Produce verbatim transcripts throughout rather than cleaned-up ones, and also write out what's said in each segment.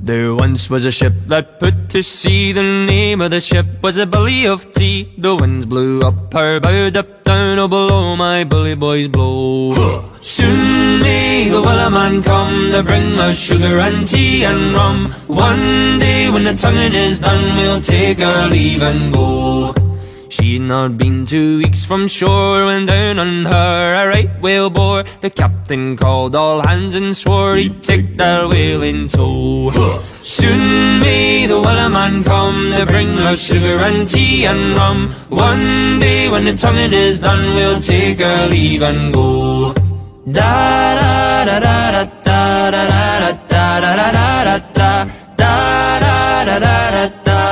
There once was a ship that put to sea. The name of the ship was a Billy of Tea. The winds blew up her bow, up down, oh below my bully boys blow. Soon may the Wellerman come to bring us sugar and tea and rum. One day when the tonguing is done, we'll take our leave and go. She'd not been two weeks from shore when down on her a right whale bore. The captain called all hands and swore he'd take that whale in tow. Soon may the Wellerman come to bring us sugar and tea and rum. One day when the tonguing is done, we'll take our leave and go. Da da da da da da da da da da da da da da da da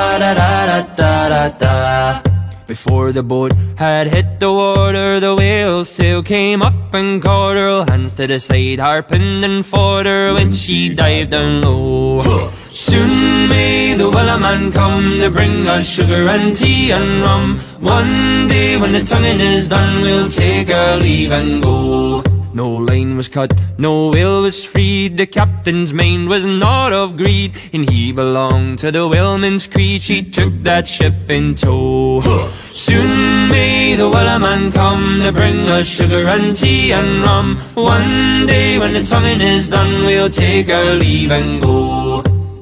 da da da da. Before the boat had hit the water, the whale's tail came up and caught her. All hands to the side, harping and fought her when she dived down low. Soon may the Wellerman come to bring us sugar and tea and rum. One day when the tonguing is done, we'll take our leave and go. No line was cut, no whale was freed. The captain's mind was not of greed, and he belonged to the whaleman's creed. She took that ship in tow. Soon may the Wellerman come to bring us sugar and tea and rum. One day when the tonguing is done, we'll take our leave and go.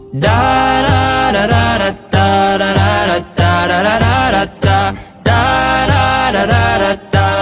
Da da da da da da da da da da da da da da da da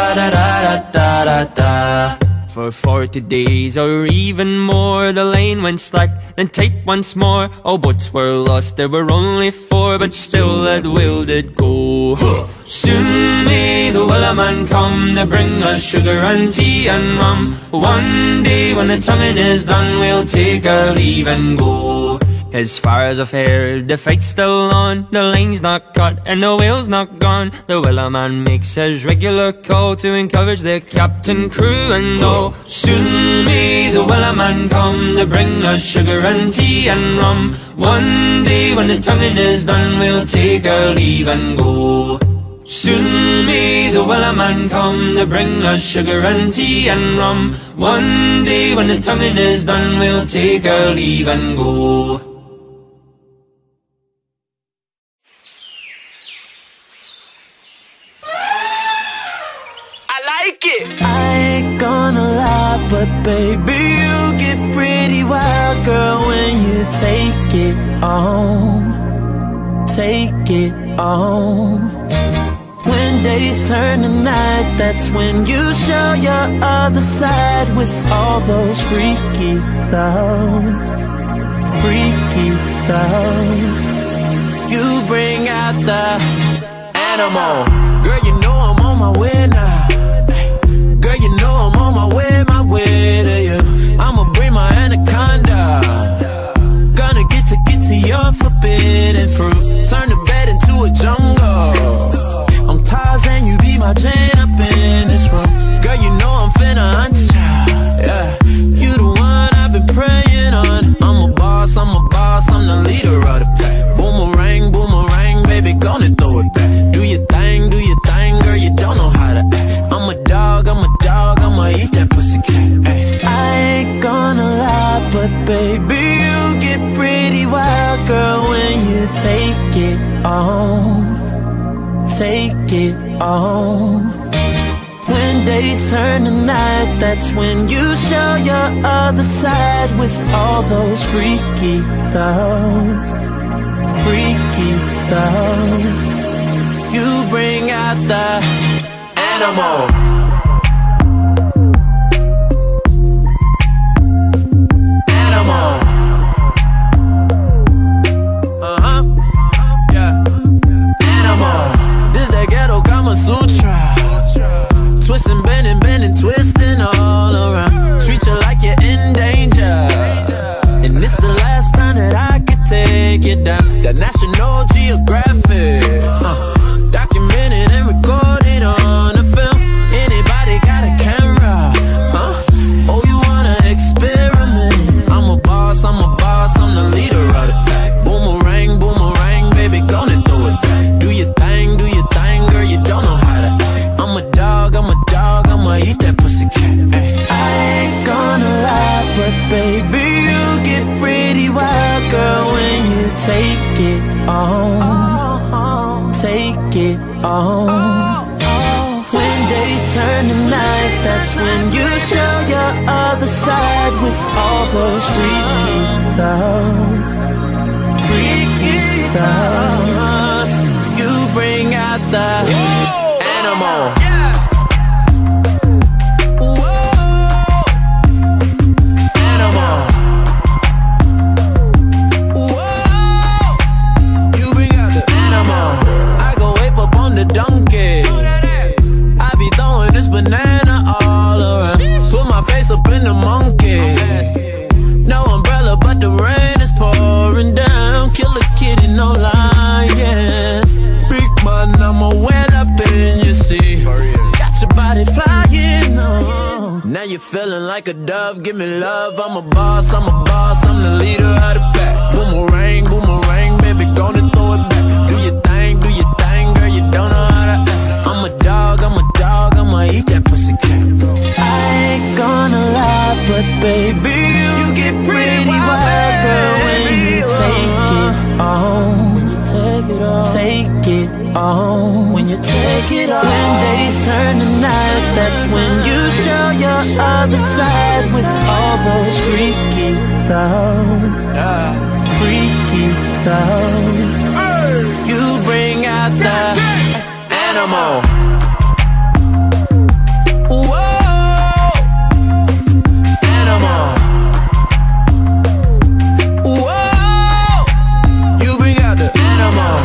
da da da da. For forty days or even more, the line went slack, then tight once more. All boats were lost, there were only four, but still that whale did go. Soon may the Wellerman come to bring us sugar and tea and rum. One day when the tonguing is done, we'll take our leave and go. As far as I've heard, the fight's still on. The line's not cut and the whale's not gone. The Wellerman makes his regular call to encourage the captain, crew and all. Soon may the Wellerman come to bring us sugar and tea and rum. One day when the tonguing is done, we'll take our leave and go. Soon may the Wellerman come to bring us sugar and tea and rum. One day when the tonguing is done, we'll take our leave and go. I ain't gonna lie, but baby, you get pretty wild, girl, when you take it on, take it on. When days turn to night, that's when you show your other side with all those freaky thoughts, freaky thoughts. You bring out the animal. Girl, you know I'm on my way now. Girl, you know I'm on my way, my way to you. I'ma bring my anaconda. Gonna get to get to your forbidden fruit. Turn the bed into a jungle. I'm Tarzan, you be my Jane up in this room. Girl, you know I'm finna hunt ya. Yeah, you the one I've been praying on. I'm a boss, I'm a boss, I'm the leader of the pack. Boomerang, boomerang, baby, gonna throw it back. Do your thing, do your thing, girl, you don't know how to act. I'm a dog, I'm a dog, I'ma eat that pussycat. Ay. I ain't gonna lie, but baby, you get pretty wild, girl, when you take it on, take it on. When days turn to night, that's when you show your other side with all those freaky thoughts, freaky thoughts. You bring out the animal. Animal. Uh-huh. Yeah. Animal. This that ghetto Kama Sutra. Twisting, bending, bending, twisting all around. Treat you like you're in danger. And it's the last time that I could take it down. That National Geographic. Uh. Documented and recorded on the film. Anybody got a camera? Huh? Oh, you wanna experiment? I'm a boss, I'm a boss, I'm the leader of the pack. Boomerang, boomerang, baby, gonna throw it back. Do your thing, do your thing, girl, you don't know how to act. I'm a dog, I'm a dog, I'ma eat that pussycat. Ay. I ain't gonna lie, but baby, you get pretty wild, girl, take it on, take it on. When days turn to night, that's when you show your other side with all those freaky thoughts, freaky thoughts. You bring out the animal. Donkey, I be throwing this banana all around. Put my face up in the monkey. No umbrella, but the rain is pouring down. Kill a kitty, no lying. Big man, I'ma well up in your sea. Got your body flying on. Now you're feeling like a dove. Give me love, I'm a boss, I'm a boss. I'm the leader of the pack. Boomerang, boomerang, baby, gonna throw it back. Do your thing, do your thing, girl, you don't know how to act. I'm a dog, I'm a dog, I'ma eat that pussy cat. I ain't gonna lie, but baby, you get pretty wild, girl, when you take it on. When you take it on, take it on. When you take it on. When days turn to night, that's when you show your other side with all those freaky thoughts, freaky thoughts. You bring out the animal. Whoa, animal. Whoa, you bring out the animal.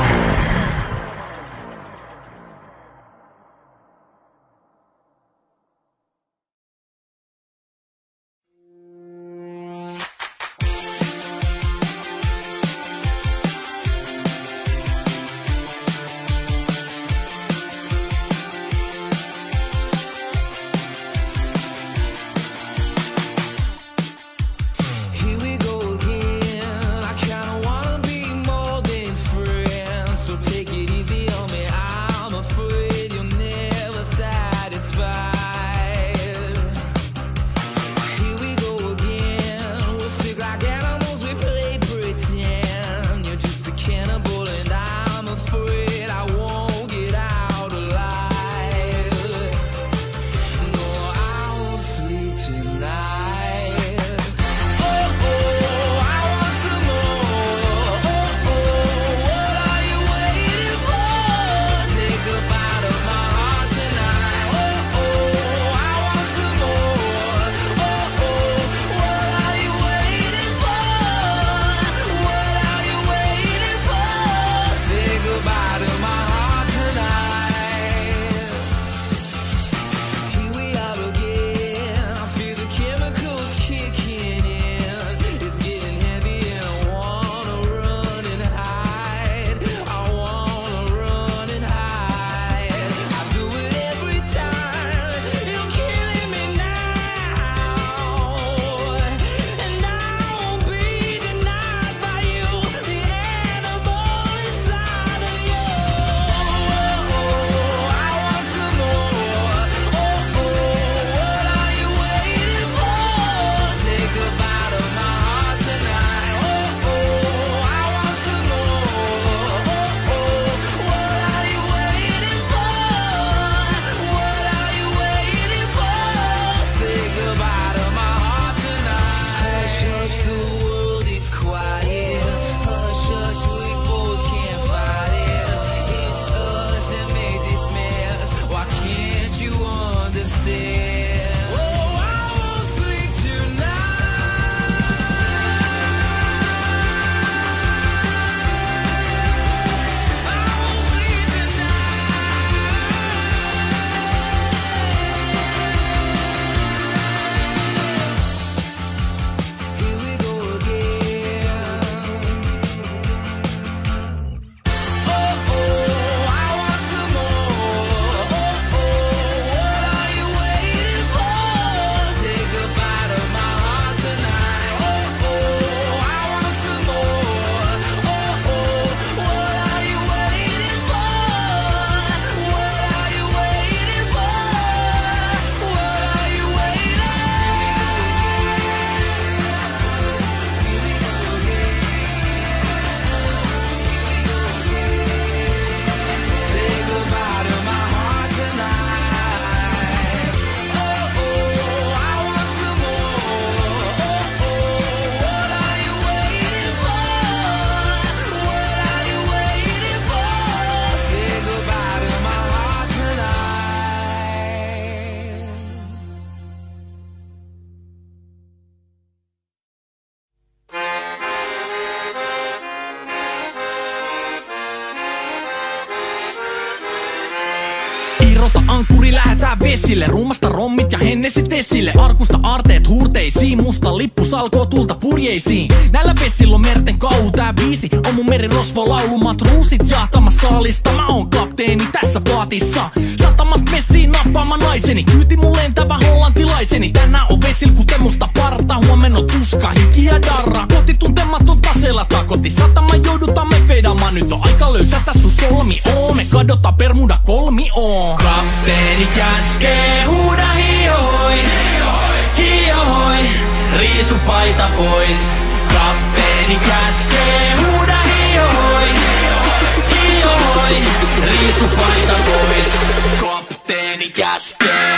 ankkuri lähetään vesille. Ruumasta rommit ja hennesit esille. Arkusta aarteet huurteisiin. Musta lippu salkoo tulta purjeisiin. Näillä vesillä on merten kauhu tää biisi. On mun merirosvo laulu matruusit jahtamassa saalista. Mä oon kapteeni tässä paatissa. Satamasta messiin nappaama naiseni. Kyyti mun lentävä hollantilaiseni. Tänään on vesil kuten musta parta. Huomenna on tuska, hiki ja darra. Kohti tuntematon taseella takoti. Satama joudutaan me vedaamaan. Nyt on aika löysätä sun solmi oo. Me kadotaan Bermuda kolmi oo. Kapteeni käskee, huuda hiohoi, hiohoi, riisu paita pois. Kapteeni käskee, huuda hiohoi, hiohoi, riisu paita pois. Kapteeni käskee.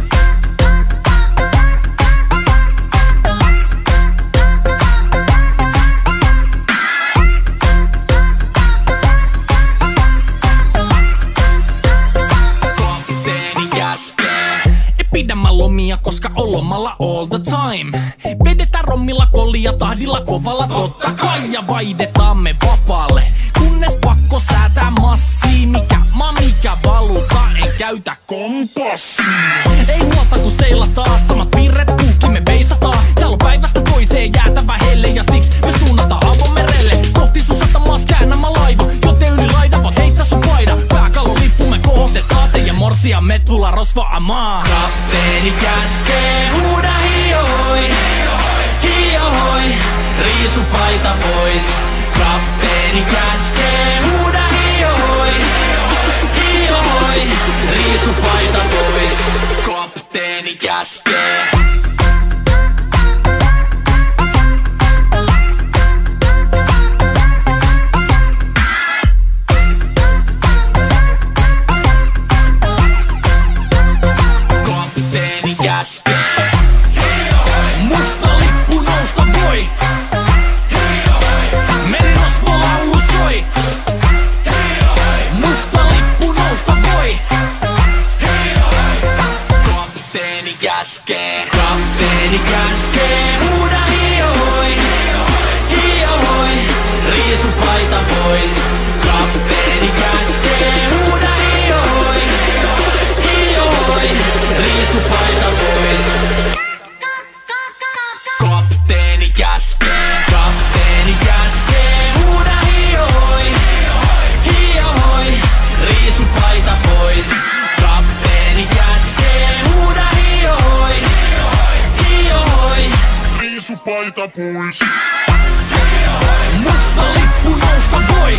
Pidä mä lomia, koska on lomalla all the time. Vedetään rommilla kollia tahdilla kovalla totta kai. Ja vaihdetaan me vapaalle, kunnes pakko säätää massia. Mikä ma mikä valuta, ei käytä kompassia. Ei huolta kun seilataan, samat virret puhki me veisataan. Täällä on päivästä toiseen jäätävä helle ja siksi me suunnataan avomerelle. Kohti sun satamaas käännämä laiva, joten yli laida vaan heitä sun paida. Pääkallon lippu me kohotetaan teidän morsia me tulla rosvaamaan. Kapteeni käskee, huuda hiohoi, hiohoi, riisu paita pois. Kapteeni käskee, huuda hiohoi, hiohoi, riisu paita pois. Kapteeni käskee. Musta lippu nousta voi. Merirosvo laulu soi. Musta lippu nousta voi. Kapteeni käskee. Kapteeni käskee. Huuda hiohoi, hiohoi, riisu paita pois. Kapteeni käskee. Huuda hiohoi, hiohoi, riisu paita pois. Kapteeni käskee. Kapteeni käskee. Huuda hiohoi, hiohoi, riisu paita pois. Kapteeni käskee. Huuda hiohoi, hiohoi, riisu paita pois. Musta lippu nousta voi.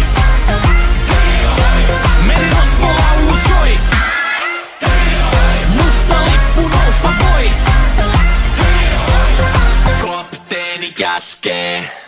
Merirosvo laulu soi. Musta lippu nousta voi. Kapteeni käskee.